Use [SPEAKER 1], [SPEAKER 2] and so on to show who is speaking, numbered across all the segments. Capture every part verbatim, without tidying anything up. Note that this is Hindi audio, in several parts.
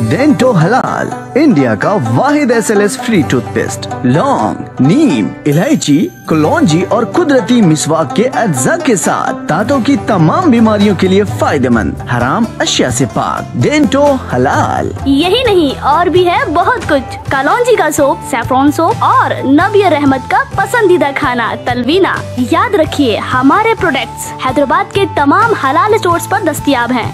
[SPEAKER 1] डेंटो हलाल, इंडिया का वाहिद S L S free toothpaste. लौंग, नीम, इलायची, कलौंजी और कुदरती मिसवाक के अज्जा के साथ दांतों की तमाम बीमारियों के लिए फायदेमंद, हराम अशिया से पाक। डेंटो हलाल।
[SPEAKER 2] यही नहीं और भी है बहुत कुछ। कलौंजी का सोप, सैफरॉन सोप और नबी रहमत का पसंदीदा खाना तलवीना। याद रखिए हमारे प्रोडक्ट्स हैदराबाद के तमाम हलाल स्टोर्स पर दस्तयाब हैं।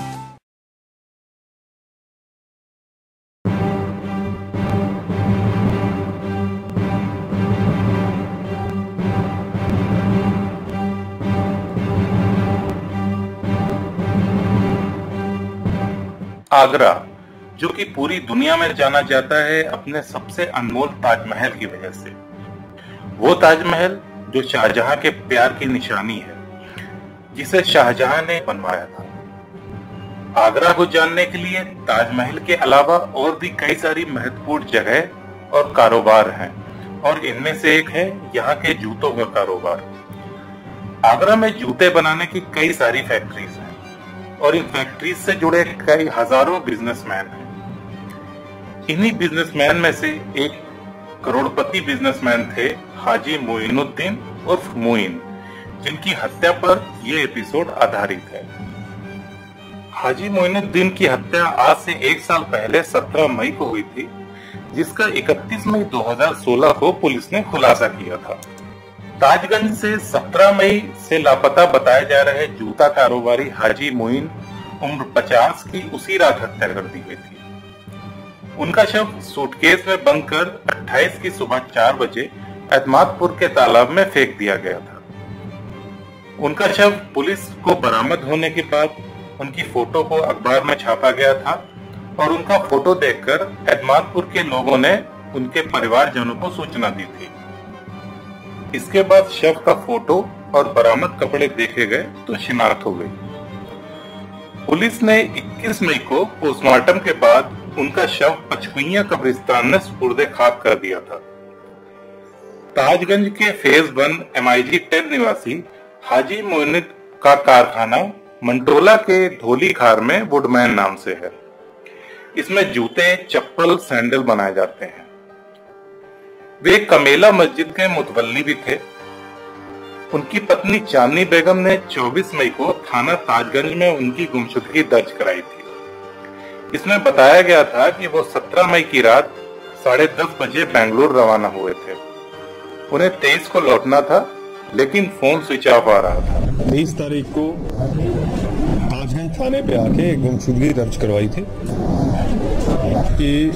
[SPEAKER 3] आगरा, जो कि पूरी दुनिया में जाना जाता है अपने सबसे अनमोल ताजमहल की वजह से। वो ताजमहल जो शाहजहां के प्यार की निशानी है, जिसे शाहजहां ने बनवाया था। आगरा को जानने के लिए ताजमहल के अलावा और भी कई सारी महत्वपूर्ण जगह और कारोबार हैं, और इनमें से एक है यहाँ के जूतों का कारोबार। आगरा में जूते बनाने की कई सारी फैक्ट्रीज हैं और इन फैक्ट्रीज से जुड़े कई हजारों बिजनेसमैन हैं। इन्हीं बिजनेसमैन में से एक करोड़पति बिजनेसमैन थे हाजी मोइनुद्दीन उर्फ मोइन, जिनकी हत्या पर यह एपिसोड आधारित है। हाजी मोइनुद्दीन की हत्या आज से एक साल पहले सत्रह मई को हुई थी, जिसका इकतीस मई दो हज़ार सोलह को पुलिस ने खुलासा किया था। ताजगंज से सत्रह मई से लापता बताए जा रहे जूता कारोबारी हाजी मोइन उम्र पचास की उसी रात हत्या कर दी गई थी। उनका शव सूटकेस में बंद कर अट्ठाईस की सुबह चार बजे एतमादपुर के तालाब में फेंक दिया गया था। उनका शव पुलिस को बरामद होने के बाद उनकी फोटो को अखबार में छापा गया था और उनका फोटो देखकर एतमादपुर के लोगों ने उनके परिवारजनों को सूचना दी थी। इसके बाद शव का फोटो और बरामद कपड़े देखे गए तो शिनाख्त हो गई। पुलिस ने इक्कीस मई को पोस्टमार्टम के बाद उनका शव पचकुइया कब्रिस्तान में सुपुर्दे खाक कर दिया था। ताजगंज के phase one M I G ten निवासी हाजी मोइन का कारखाना मंटोला के धोली खार में वुडमैन नाम से है। इसमें जूते, चप्पल, सैंडल बनाए जाते हैं। वे कमेला मस्जिद के मुतवल्ली भी थे। उनकी पत्नी चांदनी बेगम ने चौबीस मई को थाना ताजगंज में उनकी गुमशुदगी दर्ज कराई थी। इसमें बताया गया था कि वो सत्रह मई की रात साढ़े दस बजे बेंगलुरु रवाना हुए थे। उन्हें तेईस को लौटना था, लेकिन फोन स्विच ऑफ आ रहा था।
[SPEAKER 4] तेईस तारीख को ताजगंज थाने पे आके गुमशुदगी दर्ज करवाई थी कि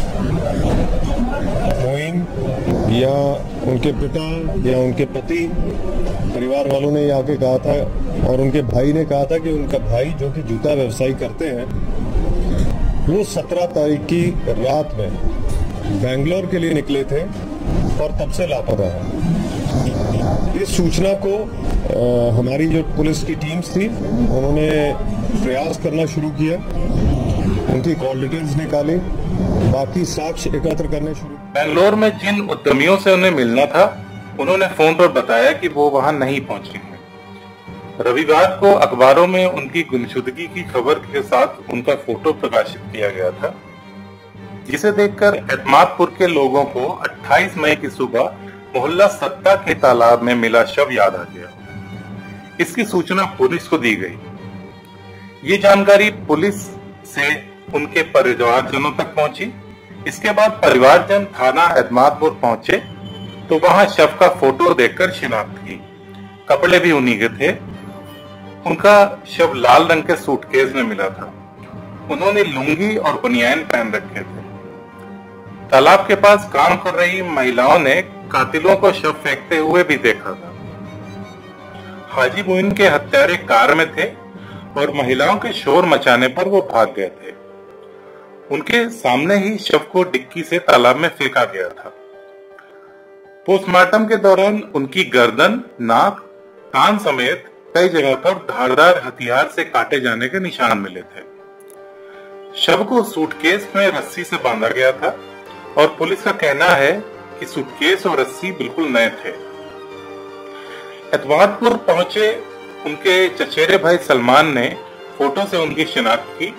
[SPEAKER 4] मोइन या उनके पिता या उनके पति, परिवार वालों ने आके कहा था और उनके भाई ने कहा था कि उनका भाई जो कि जूता व्यवसाय करते हैं, वो सत्रह तारीख की रात में बेंगलोर के लिए निकले थे और तब से लापता है। इस सूचना को आ, हमारी जो पुलिस की टीम्स थी उन्होंने प्रयास करना शुरू किया, उनकी कॉल डिटेल्स निकाली, बाकी साक्ष्य एकत्र करने शुरू।
[SPEAKER 3] बेंगलोर में जिन उद्यमियों से उन्हें मिलना था, उन्होंने फोन पर बताया कि वो वहां नहीं पहुंचे हैं। रविवार को अखबारों में उनकी गुमशुदगी की खबर के साथ उनका फोटो प्रकाशित किया गया था, जिसे देखकर एतमादपुर के लोगों को अट्ठाईस मई की सुबह मोहल्ला सत्ता के तालाब में मिला शव याद आ गया। इसकी सूचना पुलिस को दी गई। ये जानकारी पुलिस से उनके परिवारजनों तक पहुंची। इसके बाद परिवारजन थाना एतमादपुर पहुंचे तो वहां शव का फोटो देखकर शिनाख्त की। कपड़े भी उन्हीं के थे। उनका शव लाल रंग के सूटकेस में मिला था। उन्होंने लुंगी और बनियान पहन रखे थे। तालाब के पास काम कर रही महिलाओं ने कातिलों को शव फेंकते हुए भी देखा था। हाजी मोइन के हत्यारे कार में थे और महिलाओं के शोर मचाने पर वो भाग गए थे। उनके सामने ही शव को डिक्की से तालाब में फेंका गया था। पोस्टमार्टम के दौरान उनकी गर्दन, नाक, कान समेत कई जगह पर धारदार हथियार से काटे जाने के निशान मिले थे। शव को सूटकेस में रस्सी से बांधा गया था और पुलिस का कहना है कि सूटकेस और रस्सी बिल्कुल नए थे। एतमादपुर पहुंचे उनके चचेरे भाई सलमान ने फोटो से उनकी शिनाख्त की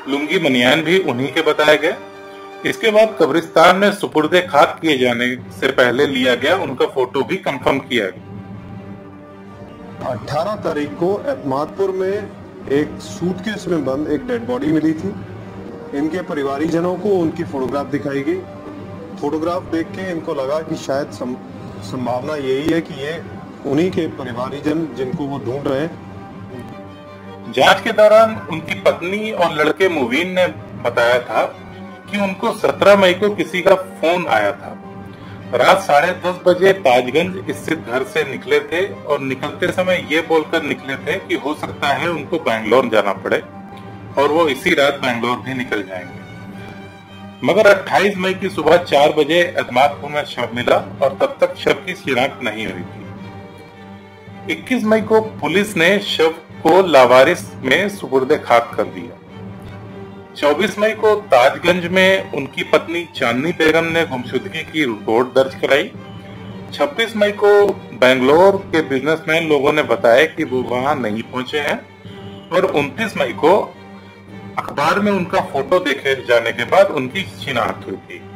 [SPEAKER 3] लुंगी बनियान भी उन्हीं के बताए गए। इसके बाद कब्रिस्तान में सुपुर्दे खाक किए जाने से पहले लिया गया उनका फोटो भी कंफर्म किया गया।
[SPEAKER 4] अठारह तारीख को एतमादपुर में एक सूटकेस में बंद एक डेड बॉडी मिली थी। इनके परिवारीजनों को उनकी फोटोग्राफ दिखाई गई। फोटोग्राफ देख के इनको लगा कि शायद संभावना यही है कि ये उन्हीं के परिवारीजन जिनको वो ढूंढ रहे हैं।
[SPEAKER 3] जांच के दौरान उनकी पत्नी और लड़के मुबीन ने बताया था कि उनको सत्रह मई को किसी का फोन आया था। रात साढ़े दस बजे ताजगंज स्थित घर से निकले थे और निकलते समय ये बोलकर निकले थे कि हो सकता है उनको बैंगलोर जाना पड़े और वो इसी रात बैंगलोर भी निकल जाएंगे। मगर अट्ठाईस मई की सुबह चार बजे एतमादपुर में शव मिला और तब तक शव की शिनाख्त नहीं हुई थी। इक्कीस मई को पुलिस ने शव को लावारिस में सुपुर्दे खाक कर दिया। चौबीस मई को ताजगंज में उनकी पत्नी चांदनी बेगम ने गुमशुदगी की रिपोर्ट दर्ज कराई। छब्बीस मई को बेंगलोर के बिजनेसमैन लोगों ने बताया कि वो वहां नहीं पहुंचे हैं और उनतीस मई को अखबार में उनका फोटो देखे जाने के बाद उनकी शिनाख्त हुई थी।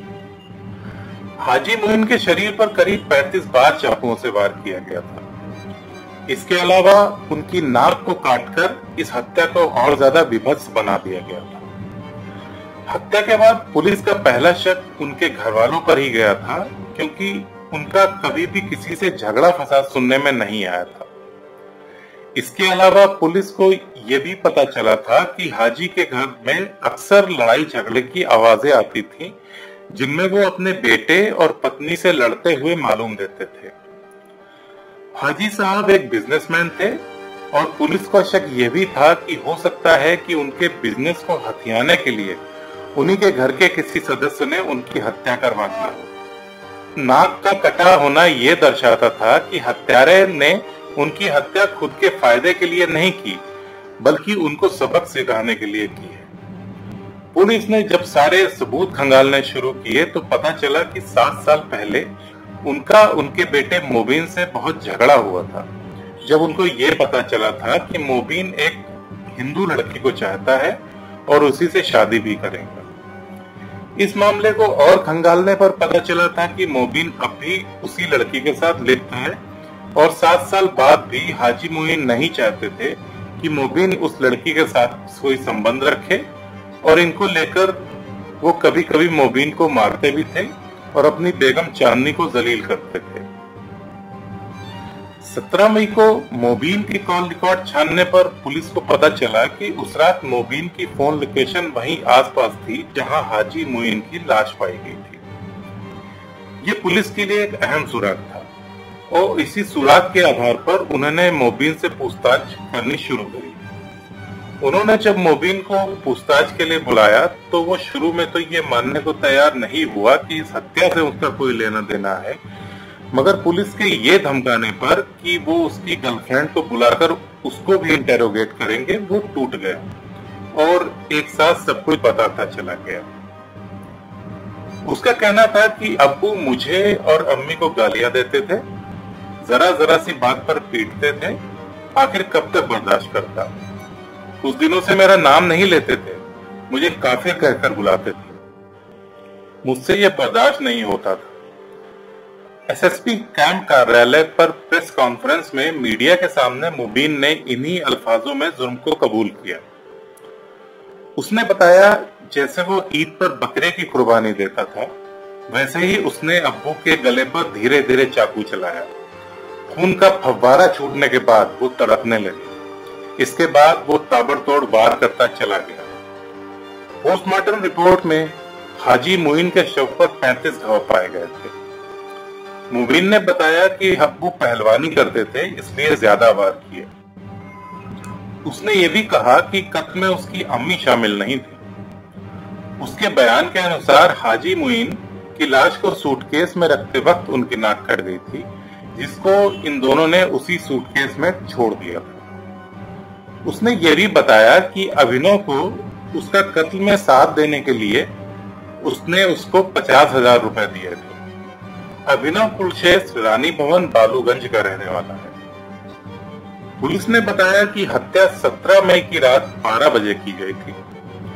[SPEAKER 3] हाजी मोइन के शरीर पर करीब पैंतीस बार चाकुओं से वार किया गया था। इसके अलावा उनकी नाक को काटकर इस हत्या को और ज्यादा विभत्स बना दिया गया था। हत्या के बाद पुलिस का पहला शक उनके घर वालों पर ही गया था, क्योंकि उनका कभी भी किसी से झगड़ा फसाद सुनने में नहीं आया था। इसके अलावा पुलिस को यह भी पता चला था कि हाजी के घर में अक्सर लड़ाई झगड़े की आवाजें आती थीं, जिनमें वो अपने बेटे और पत्नी से लड़ते हुए मालूम देते थे। हाजी साहब एक बिजनेसमैन थे और पुलिस का शक यह भी था कि हो सकता है कि उनके बिजनेस को हथियाने के लिए उन्हीं के घर के किसी सदस्य ने उनकी हत्या करवा दी हो। नाक का कटा होना यह दर्शाता था कि हत्यारे ने उनकी हत्या खुद के फायदे के लिए नहीं की, बल्कि उनको सबक सिखाने के लिए की है। पुलिस ने जब सारे सबूत खंगालने शुरू किए तो पता चला कि सात साल पहले उनका उनके बेटे मोबीन से बहुत झगड़ा हुआ था, जब उनको ये पता चला था कि मोबीन एक हिंदू लड़की को चाहता है और उसी से शादी भी करेगा। इस मामले को और खंगालने पर पता चला था कि मोबीन अब भी उसी लड़की के साथ लिप्त है और सात साल बाद भी हाजी मोइन नहीं चाहते थे कि मोबीन उस लड़की के साथ कोई संबंध रखे और इनको लेकर वो कभी कभी मोबीन को मारते भी थे और अपनी बेगम चांदनी को जलील करते थे। सत्रह मई को मोबीन की कॉल रिकॉर्ड छानने पर पुलिस को पता चला कि उस रात मोबीन की फोन लोकेशन वहीं आसपास थी जहां हाजी मोइन की लाश पाई गई थी। ये पुलिस के लिए एक अहम सुराग था और इसी सुराग के आधार पर उन्होंने मोबीन से पूछताछ करनी शुरू करी। उन्होंने जब मोबीन को पूछताछ के लिए बुलाया तो वो शुरू में तो ये मानने को तैयार नहीं हुआ कि इस हत्या से उसका कोई लेना देना है, मगर पुलिस के ये धमकाने पर कि वो उसकी गर्लफ्रेंड को बुलाकर उसको भी इंटेरोगेट करेंगे, वो टूट गया और एक साथ सब कुछ बताता चला गया। उसका कहना था कि अब्बू मुझे और अम्मी को गालियां देते थे, जरा जरा सी बात पर पीटते थे, आखिर कब तक बर्दाश्त करता। कुछ दिनों से मेरा नाम नहीं लेते थे, मुझे काफिर कहकर बुलाते थे, मुझसे यह बर्दाश्त नहीं होता था। एसएसपी कैंप कार्यालय पर प्रेस कॉन्फ्रेंस में मीडिया के सामने मुबीन ने इन्हीं अल्फाजों में जुर्म को कबूल किया। उसने बताया जैसे वो ईद पर बकरे की कुर्बानी देता था, वैसे ही उसने अब्बू के गले पर धीरे धीरे चाकू चलाया। खून का फव्वारा छूटने के बाद वो तड़पने लगे। इसके बाद वो ताबड़तोड़ वार करता चला गया। पोस्टमार्टम रिपोर्ट में हाजी मोइन के शव पर पैंतीस घाव पाए गए थे। मुबीन ने बताया कि अब्बू पहलवानी करते थे, इसलिए ज्यादा वार किए। उसने ये भी कहा कि कत्ल में उसकी अम्मी शामिल नहीं थी। उसके बयान के अनुसार हाजी मोइन की लाश को सूटकेस में रखते वक्त उनकी नाक कट गई थी, जिसको इन दोनों ने उसी सूटकेस में छोड़ दिया था। उसने ये भी बताया कि अभिनव को उसका कत्ल में साथ देने के लिए उसने उसको पचास हजार रुपए दिए थे। अभिनव कुलशेष रानी भवन बालूगंज का रहने वाला है। पुलिस ने बताया कि हत्या सत्रह मई की रात बारह बजे की गई थी।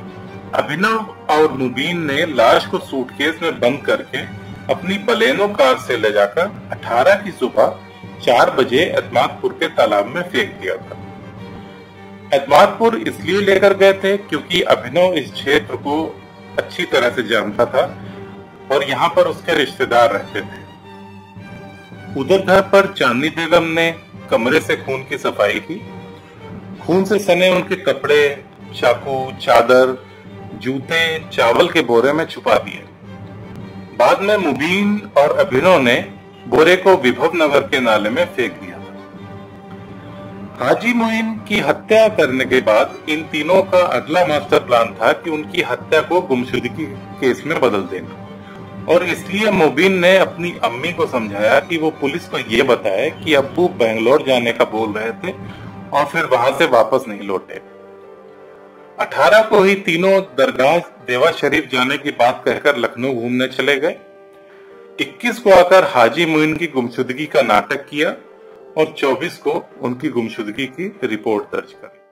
[SPEAKER 3] अभिनव और मुबीन ने लाश को सूटकेस में बंद करके अपनी बलेनो कार से ले जाकर अठारह की सुबह चार बजे एतमादपुर के तालाब में फेंक दिया था। एतमादपुर इसलिए लेकर गए थे क्योंकि अभिनव इस क्षेत्र को अच्छी तरह से जानता था और यहाँ पर उसके रिश्तेदार रहते थे। उधर घर पर चांदनी बेगम ने कमरे से खून की सफाई की। खून से सने उनके कपड़े, चाकू, चादर, जूते चावल के बोरे में छुपा दिए। बाद में मुबीन और अभिनव ने बोरे को विभव नगर के नाले में फेंक दिया था। हाजी मोइन की हत्या करने के बाद इन तीनों का अगला मास्टर प्लान था कि उनकी हत्या को गुमशुदगी केस में बदल देना, और इसलिए मुबीन ने अपनी अम्मी को समझाया कि वो पुलिस को ये बताए कि अब्बू बेंगलोर जाने का बोल रहे थे और फिर वहां से वापस नहीं लौटे। अठारह को ही तीनों दरगाह देवा शरीफ जाने की बात कहकर लखनऊ घूमने चले गए। इक्कीस को आकर हाजी मोइन की गुमशुदगी का नाटक किया और चौबीस को उनकी गुमशुदगी की रिपोर्ट दर्ज कर